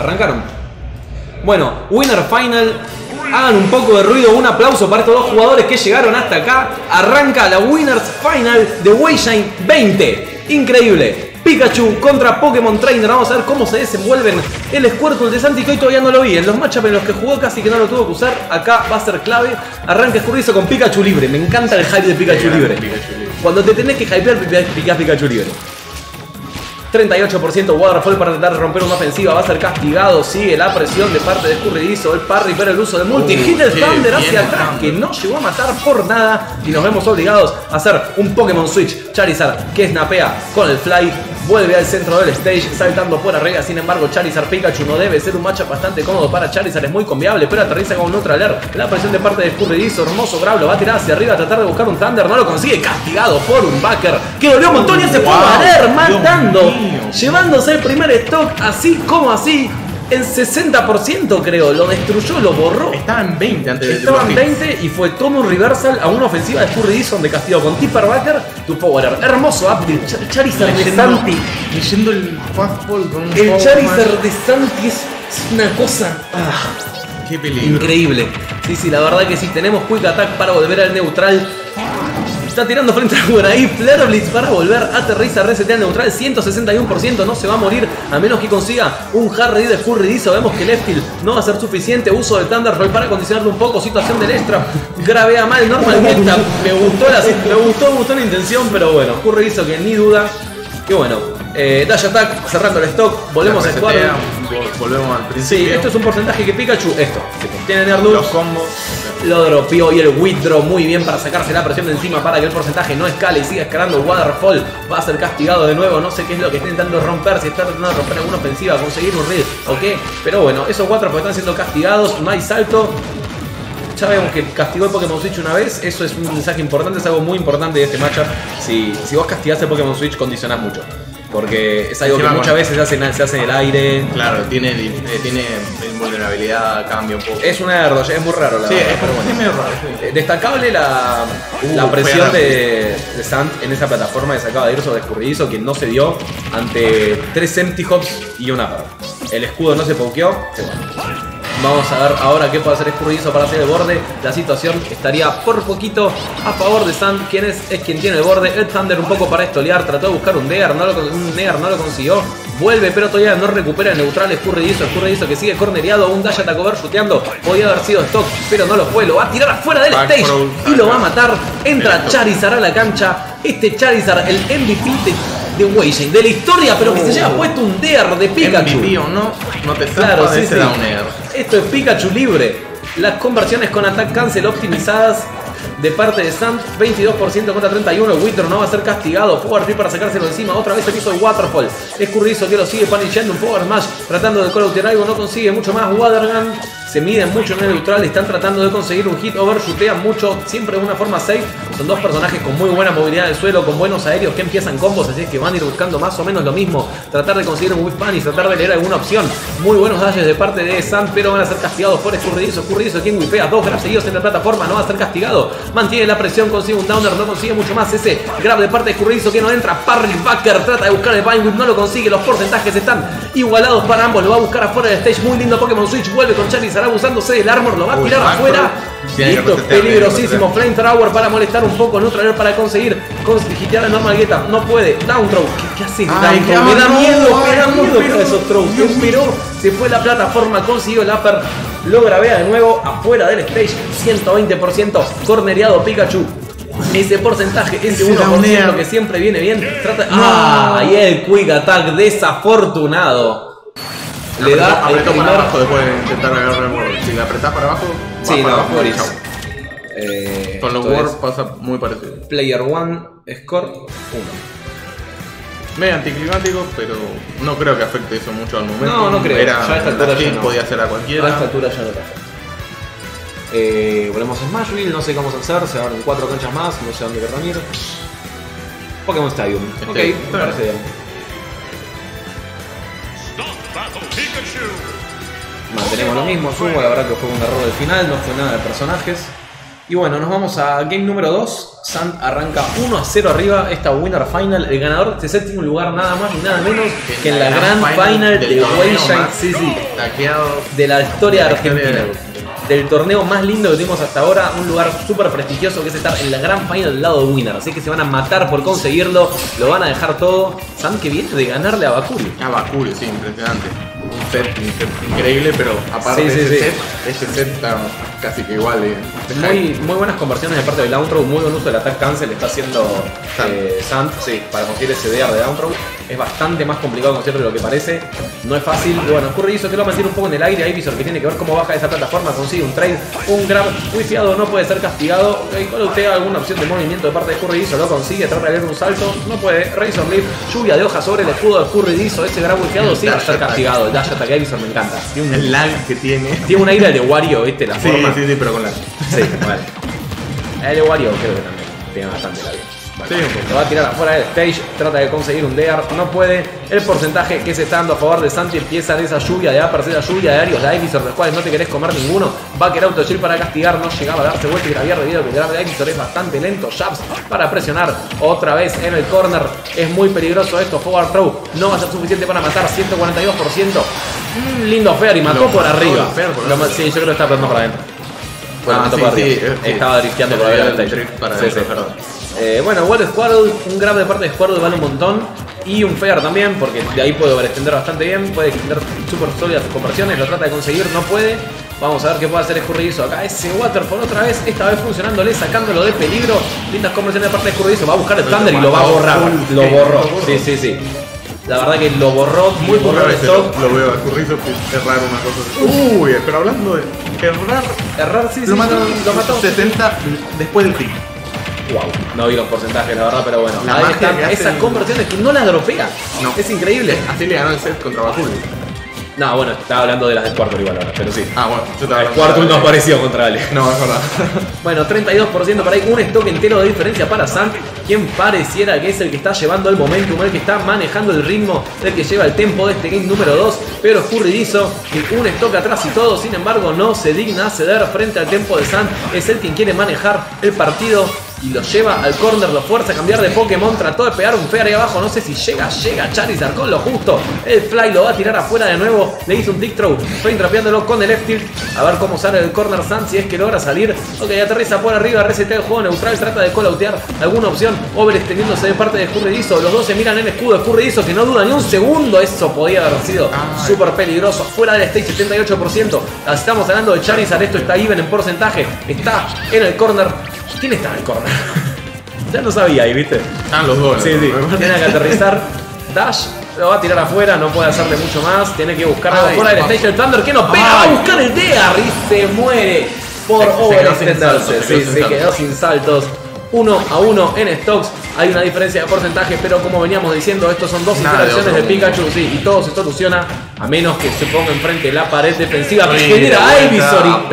Arrancaron. Bueno, Winner Final. Hagan un poco de ruido, un aplauso para estos dos jugadores que llegaron hasta acá. Arranca la Winners Final de Wayshine 20. Increíble. Pikachu contra Pokémon Trainer. Vamos a ver cómo se desenvuelven el Squirtle de Santi, que hoy todavía no lo vi. En los matchups en los que jugó casi que no lo tuvo que usar. Acá va a ser clave. Arranca Escurridizo con Pikachu libre. Me encanta el hype de Pikachu libre. Cuando te tenés que hypear, picás Pikachu libre. 38% Waterfall para tratar de romper una ofensiva. Va a ser castigado. Sigue la presión de parte de Escurridizo. El parry, pero el uso de multi-hit del Thunder hacia atrás, que no llegó a matar por nada. Y nos vemos obligados a hacer un Pokémon Switch. Charizard que snapea con el Fly. Vuelve al centro del stage, saltando por arriba. Sin embargo, Charizard Pikachu no debe ser un matchup bastante cómodo para Charizard. Es muy conviable, pero aterriza con un Neutral Air. La presión de parte de Escurridizo. Hermoso grab, lo va a tirar hacia arriba a tratar de buscar un Thunder. No lo consigue, castigado por un backer que dolió un montón y se fue a valer, matando. Llevándose el primer stock, así como así. En 60% creo, lo destruyó, lo borró. Estaba en 20 antes de Estaba en 20 y fue todo un reversal a una ofensiva de Escurridizo donde castigó con Tipper Backer tu Power Air. Hermoso update. Charizard de Santi. Leyendo el fastball con un El Charizard de Santi es una cosa. Qué peligro. Increíble. Sí, la verdad que sí. Tenemos Quick Attack para volver al neutral. Está tirando frente a por ahí. Flare Blitz para volver. Aterriza, resetea el neutral. 161%. No se va a morir a menos que consiga un Harry de Escurridizo. Vemos que Left Field no va a ser suficiente. Uso del Thunderbolt para condicionarlo un poco. Situación del extra. Gravea mal. Normal Geta. Me gustó la intención. Pero bueno, Escurridizo que ni duda. Que bueno. Dash Attack, cerrando el stock. Volvemos a jugar. Volvemos al principio. Sí, esto es un porcentaje que Pikachu. Esto. Tiene Air Los combos. Lo dropeó y el withdraw muy bien para sacarse la presión de encima para que el porcentaje no escale y siga escalando. Waterfall va a ser castigado de nuevo. No sé qué es lo que está intentando romper, si está tratando de romper alguna ofensiva, conseguir un read o qué. Pero bueno, esos Waterfall están siendo castigados. No hay salto. Ya vemos que castigó el Pokémon Switch una vez. Eso es un mensaje importante, es algo muy importante de este matchup. Si vos castigás el Pokémon Switch, condicionás mucho. Porque es algo que muchas veces se hace en el aire. Claro, tiene invulnerabilidad, cambia un poco. Es un error, es muy raro la verdad. Pero bueno. Es medio raro. Sí. Destacable la presión de Sant en esa plataforma que se acaba de ir sobre Escurridizo, que no se dio ante 3 Empty Hops y un Upper. El escudo no se pokeó. Vamos a ver ahora qué puede hacer Escurridizo para hacer el borde. La situación estaría por poquito a favor de Sant, quien es quien tiene el borde. El Thunder un poco para estolear. Trató de buscar un Near, no lo consiguió. Vuelve, pero todavía no recupera el neutral. Escurridizo que sigue cornereado. Un Dash Attack Over shooteando. Podía haber sido stock, pero no lo fue. Lo va a tirar afuera del stage y lo va a matar. Entra Charizard a la cancha. Este Charizard, el MVP de Wayshine, de la historia, pero que se lleva puesto un Dear de Pikachu. MVP o no te claro, sí. Da un Dear. Esto es Pikachu libre. Las conversiones con Attack Cancel optimizadas de parte de Sant, 22% contra 31%. Withdraw no va a ser castigado. Power Tree para sacárselo encima. Otra vez el piso de Waterfall. Escurridizo que lo sigue punishando. Un Power Smash tratando de call-outear algo. No consigue mucho más. Watergun se miden mucho en el neutral. Están tratando de conseguir un hit over. Shootean mucho. Siempre de una forma safe. Son dos personajes con muy buena movilidad del suelo. Con buenos aéreos que empiezan combos. Así es que van a ir buscando más o menos lo mismo. Tratar de conseguir un whip punish. Tratar de leer alguna opción. Muy buenos dashes de parte de Sant. Pero van a ser castigados por Escurridizo. Escurridizo quien whipea. 2 grabs seguidos en la plataforma. No va a ser castigado. Mantiene la presión, consigue un downer, no consigue mucho más. Ese grab de parte de Escurridizo que no entra. Parry Backer trata de buscar el Vine Whip, no lo consigue. Los porcentajes están igualados para ambos. Lo va a buscar afuera del stage. Muy lindo Pokémon Switch. Vuelve con Charizard abusándose del armor. Lo va a tirar afuera. Y esto es peligrosísimo. Flamethrower para molestar un poco. Neutral Air para conseguir hitear a Normal Geta. No puede. Down throw. ¿Qué hace? Me da miedo esos throws. Pero se fue la plataforma. Consiguió el upper. Lo grabea de nuevo afuera del stage. 120% cornereado Pikachu. Ese porcentaje, ese 1% que siempre viene bien. Y el Quick Attack desafortunado. Le da el primer... para abajo después de intentar agarrar el borde. Si la apretás para abajo, sí, para no, abajo, con los Words pasa muy parecido. Player 1, score 1. Medio anticlimático, pero no creo que afecte eso mucho al momento. No creo. Era ya a esta altura ya no. Podía ser a cualquiera. A esta altura ya no te afecta. Volvemos a Smashville, no sé cómo vamos a hacer, se abren 4 canchas más, no sé dónde querrán ir. Pokémon Stadium. Ok, me parece bien. Mantenemos lo mismo, subo, la verdad que fue un error del final, no fue nada de personajes. Y bueno, nos vamos a game número 2. Sant arranca 1-0 arriba esta Winner Final. El ganador de séptimo lugar nada más y nada menos que en la Grand Final de Weishain, de la historia de Argentina. Del torneo más lindo que tuvimos hasta ahora, un lugar súper prestigioso que es estar en la Grand Final del lado de Winner. Así que se van a matar por conseguirlo, lo van a dejar todo. Sant que viene de ganarle a Bakuri. A Bakuri, sí, impresionante. Un set increíble, pero aparte de ese set está casi que igual. Muy buenas conversiones de parte de down throw, muy buen uso del attack cancel está haciendo Sant para conseguir ese DR de down throw. Es bastante más complicado conseguirlo de lo que parece, no es fácil. Y bueno, Curry hizo que lo mantiene un poco en el aire. Ivysaur que tiene que ver cómo baja esa plataforma, consigue un trade, un grab wifiado, no puede ser castigado. Cuando usted haga alguna opción de movimiento de parte de Curry lo consigue, trata de ver un salto, no puede. Razor Leaf, lluvia de hojas sobre el escudo de Curry, ese grab wifiado sí va a ser castigado. El dash attack de Ivysaur me encanta. Tiene un lag que tiene. Tiene un aire de Wario, ¿viste? La forma. Sí, pero con lag. Sí, vale. El de Wario creo que también tiene bastante lag. Bueno, se va a tirar afuera del stage, trata de conseguir un DR, no puede. El porcentaje que se está dando a favor de Santi empieza de esa lluvia de uppers, esa lluvia de aéreos de Ivysaur, de los cuales no te querés comer ninguno. Va a querer auto shield para castigar, no llegaba a darse vuelta y graviar debido a que el grab de Ivysaur es bastante lento. Jabs para presionar otra vez en el corner, es muy peligroso esto. Forward throw no va a ser suficiente para matar, 142%. Lindo fair y mató por arriba. Sí, yo creo que está apretando para adentro. Bueno, estaba drifteando por arriba del stage. Bueno, Wall Squirtle, un grab de parte de Squirtle vale un montón. Y un fair también, porque de ahí puede overextender bastante bien. Puede extender súper sólidas sus conversiones, lo trata de conseguir, no puede. Vamos a ver qué puede hacer Escurridizo acá. Ese Waterfall otra vez, esta vez funcionándole, sacándolo de peligro. Lindas conversiones de parte de Escurridizo. Va a buscar el Thunder y lo va a borrar. Lo borró. Sí. La verdad que lo borró muy poco de stock. Lo veo a Escurridizo que es raro una cosa. Uy, pero hablando de errar, sí, lo mató 60 después del pick. Wow, no vi los porcentajes, la verdad, pero bueno. Ahí están esas conversiones que no las dropea. No. Es increíble. Así le ganó el set contra Bakuri. No, bueno, estaba hablando de las de Squirtle igual ahora, pero sí. Ah, bueno, yo estaba Squirtle no apareció contra Ale. No, es verdad. Bueno, 32% para ahí, un stock entero de diferencia para Sant, quien pareciera que es el que está llevando el momentum, el que está manejando el ritmo, el que lleva el tempo de este game número 2, pero Escurridizo, que un stock atrás y todo, sin embargo, no se digna a ceder frente al tempo de Sant, es el quien quiere manejar el partido. Y lo lleva al corner, lo fuerza a cambiar de Pokémon. Trató de pegar un fair ahí abajo, no sé si llega Charizard con lo justo. El fly lo va a tirar afuera de nuevo. Le hizo un dick throw, fue trapeándolo con el left tilt. A ver cómo sale del corner Sant, si es que logra salir. Ok, aterriza por arriba, resetea el juego neutral. Trata de calloutear alguna opción. Over extendiéndose de parte de Escurridizo. Los dos se miran en el escudo. Escurridizo que no duda ni un segundo. Eso podía haber sido súper peligroso. Fuera del stage, 78%. Estamos hablando de Charizard, esto está even en porcentaje. Está en el corner. ¿Quién está en el corner? Ya no sabía ahí, ¿viste? Están los dos. Sí. Tiene que aterrizar. Dash lo va a tirar afuera, no puede hacerle mucho más. Tiene que buscar algo fuera del stage. El Thunder que no pega, va a buscar el DR y se muere por overextenderse. Sí, se quedó sin saltos. 1-1 en stocks. Hay una diferencia de porcentaje, pero como veníamos diciendo, estos son dos interacciones de Pikachu, sí, y todo se soluciona a menos que se ponga enfrente la pared defensiva que genera Ivysaur.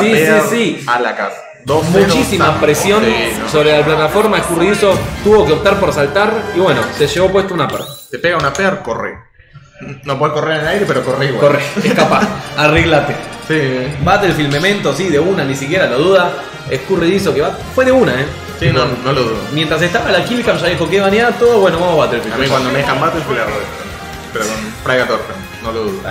Sí. A la casa. Muchísima presión sobre la plataforma. Escurridizo tuvo que optar por saltar y bueno, se llevó puesto una per. Te pega una per, corre. No puedes correr en el aire, pero corre igual. Corre, escapa, arreglate. Sí. Battlefield Memento, sí, de una, ni siquiera lo duda. Escurridizo que fue de una, Sí, no lo dudo. Mientras estaba la killcam ya dijo que baneaba todo, bueno, vamos a Battlefield. A mí cuando me dejan Battlefield la rodeo. Pero con Predator, no lo dudo.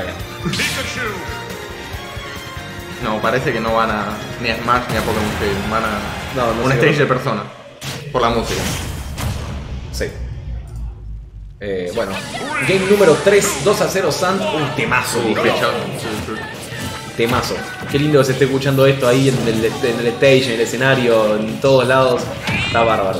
No, parece que no van a ni a Smash ni a Pokémon Stadium, van a un stage de persona por la música. Sí. Bueno, game número 3, 2-0 Sant, un temazo. Temazo. Qué lindo que se esté escuchando esto ahí en el stage, en el escenario, en todos lados. Está bárbaro.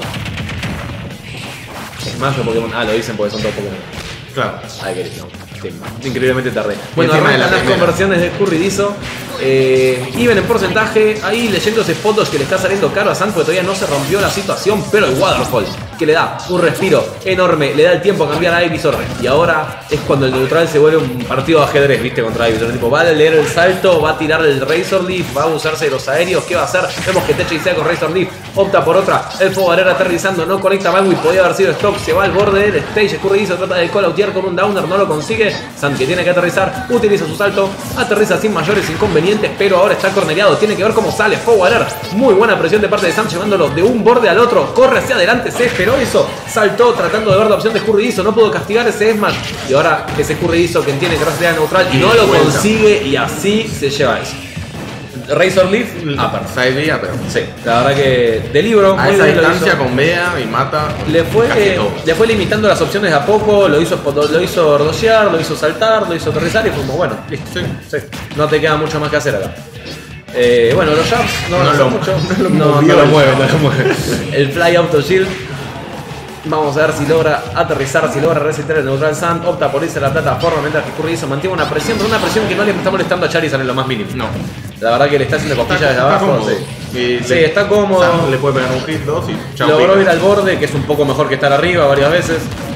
Smash o Pokémon. Lo dicen porque son todos Pokémon. Claro. Ay, qué lindo. Increíblemente tarde. Bueno, arrancan las conversiones de Escurridizo. Even en porcentaje. Ahí leyendo ese fotos que le está saliendo caro a Sant porque todavía no se rompió la situación. Pero el Waterfall que le da un respiro enorme, le da el tiempo a cambiar a Ivysaur. Y ahora es cuando el neutral se vuelve un partido de ajedrez, ¿viste? Contra Ivysaur. Tipo, va a leer el salto, va a tirar el Razor Leaf, va a abusarse de los aéreos. ¿Qué va a hacer? Vemos que Techa y sea con Razor Leaf. Opta por otra. El fuego barrera aterrizando, no conecta Magui. Podía haber sido stock. Se va al borde del stage. Escurridizo trata de calloutear con un downer, no lo consigue. Sant que tiene que aterrizar, utiliza su salto, aterriza sin mayores inconvenientes. inconvenientes, pero ahora está cornereado. Tiene que ver cómo sale Forward Air. Muy buena presión de parte de Sam, llevándolo de un borde al otro. Corre hacia adelante, se esperó eso. Saltó tratando de ver la opción de escurridizo. No pudo castigar ese Smash. Y ahora ese escurridizo que tiene que ser neutral y no lo consigue. Y así se lleva eso. Razor Leaf, upper. Side B, upper. Sí, la verdad que de libro. A esa distancia con Bea y mata. Le fue limitando las opciones de a poco, lo hizo rodollear, lo hizo saltar, lo hizo aterrizar y fue como, bueno, listo. Sí. No te queda mucho más que hacer acá. Bueno, los jabs no van a hacer mucho. No lo mueve. El Fly Auto Shield. Vamos a ver si logra aterrizar, si logra resistir el neutral Sand. Opta por irse a la plataforma mientras que Escurridizo mantiene una presión, pero una presión que no le está molestando a Charizard en lo más mínimo. No. La verdad que le está haciendo cosquillas desde abajo. Sí, está cómodo. Sand le puede pegar un hit, dos y chao. Logró ir al borde, que es un poco mejor que estar arriba varias veces.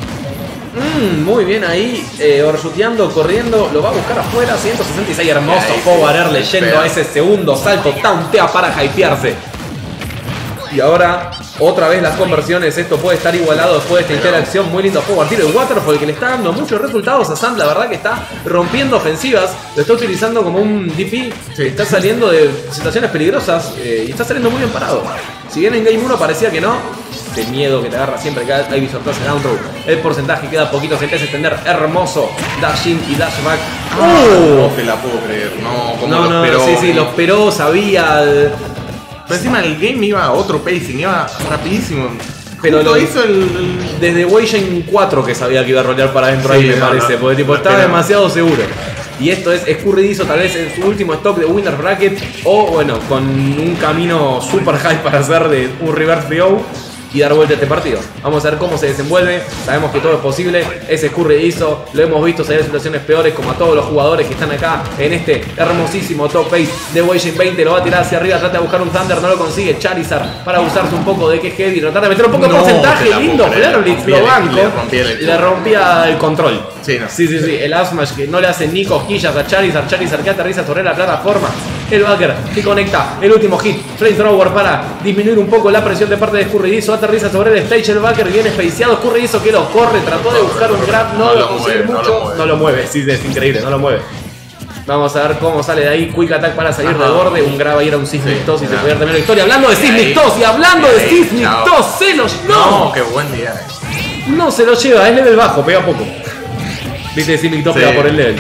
Muy bien ahí, overshooteando, corriendo, lo va a buscar afuera, 166, hermoso Forward Air leyendo a ese segundo salto, tauntea para hypearse. Y ahora, otra vez las conversiones, esto puede estar igualado después de esta interacción, muy lindo Forward Tiro de Waterfall que le está dando muchos resultados a Sand, la verdad que está rompiendo ofensivas, lo está utilizando como un DP, está saliendo de situaciones peligrosas y está saliendo muy bien parado. Si bien en Game 1 parecía que no, de miedo que te agarra siempre que hay visortazo down throw. El porcentaje queda poquito, se empieza a extender. Hermoso. Dash in y dash back. No te la puedo creer. Sí, los esperó, sabía. Pero encima el game iba a otro pacing, iba rapidísimo. Pero lo hizo desde Waylane 4 que sabía que iba a rolear para adentro ahí, me parece. Porque tipo, estaba demasiado seguro. Y esto es escurridizo tal vez en su último stock de Winner Bracket. O bueno, con un camino super high para hacer de un reverse BO y dar vuelta a este partido. Vamos a ver cómo se desenvuelve. Sabemos que todo es posible. Ese escurridizo lo hemos visto salir en situaciones peores, como a todos los jugadores que están acá en este hermosísimo top 8 de Waylane 20. Lo va a tirar hacia arriba, trata de buscar un Thunder, no lo consigue. Charizard para usarse un poco de que es heavy, tratar de meter un poco de porcentaje. Lindo Flare Blitz, lo banco. Le rompía el control. Sí. El Asmash que no le hace ni cosquillas a Charizard. Charizard que aterriza sobre la plataforma. El backer que conecta el último hit. Flamethrower para disminuir un poco la presión de parte de escurridizo. Aterriza sobre el stage. El backer viene spaceado. Escurridizo que lo corre. Trató de buscar un grab. No lo consigue mucho. No lo mueve. Sí, es increíble. No lo mueve. Vamos a ver cómo sale de ahí. Quick attack para salir de borde. Un grab ahí era un Seismic Toss y se puede terminar la historia. Hablando de Seismic Toss y hablando de Seismic Toss. Se los. No, qué buen día. No se lo lleva. Es level bajo. Pega poco. Viste, Seismic Toss pega por el level.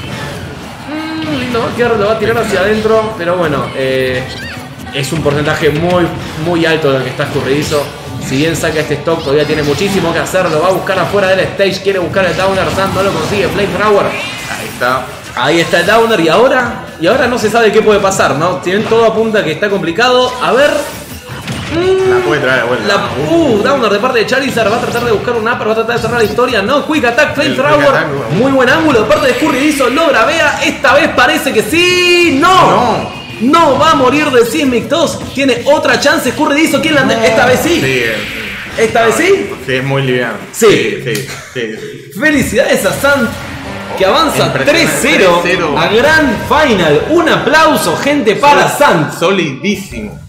Lo va a tirar hacia adentro, pero bueno, es un porcentaje muy alto del que está escurridizo. Si bien saca este stock, todavía tiene muchísimo que hacer. Lo va a buscar afuera del stage, quiere buscar el Downer, Sand no lo consigue. Flamethrower. Ahí está el Downer y ahora no se sabe qué puede pasar, ¿no? Tienen todo apunta que está complicado. A ver. La puede traer de vuelta. Downer de parte de Charizard. Va a tratar de buscar un upper, va a tratar de cerrar la historia. No, Quick Attack, Flamethrower. Muy buen ángulo de parte de escurridizo. Logra Bea. Esta vez parece que sí. No va a morir de Seismic Toss. Tiene otra chance. Escurridizo. ¿Quién la esta vez sí? ¿Esta vez sí? Sí, es muy liviano. Sí. Felicidades a Sand, que avanza 3-0 a Grand Final. Un aplauso, gente, para Sand. Solidísimo.